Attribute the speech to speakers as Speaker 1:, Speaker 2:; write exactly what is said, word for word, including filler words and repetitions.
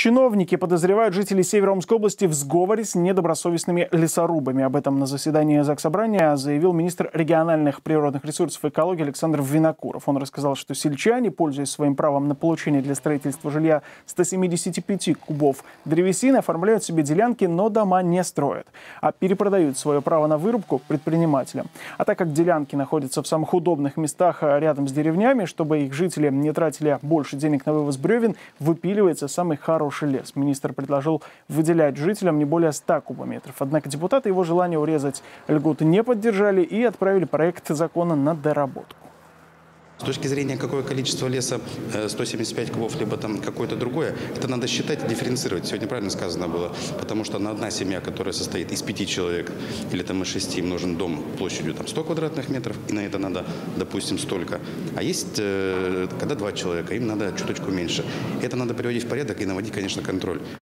Speaker 1: Чиновники подозревают жителей Северомской области в сговоре с недобросовестными лесорубами. Об этом на заседании Заксобрания заявил министр региональных природных ресурсов и экологии Александр Винокуров. Он рассказал, что сельчане, пользуясь своим правом на получение для строительства жилья ста семидесяти пяти кубов древесины, оформляют себе делянки, но дома не строят, а перепродают свое право на вырубку предпринимателям. А так как делянки находятся в самых удобных местах рядом с деревнями, чтобы их жители не тратили больше денег на вывоз бревен, выпиливается самый хороший лес. Министр предложил выделять жителям не более ста кубометров. Однако депутаты его желание урезать льготы не поддержали и отправили проект закона на доработку.
Speaker 2: С точки зрения, какое количество леса, сто семьдесят пять кубов, либо там какое-то другое, это надо считать и дифференцировать. Сегодня правильно сказано было, потому что на одна семья, которая состоит из пяти человек или там из шести, им нужен дом площадью там сто квадратных метров, и на это надо, допустим, столько. А есть, когда два человека, им надо чуточку меньше. Это надо приводить в порядок и наводить, конечно, контроль.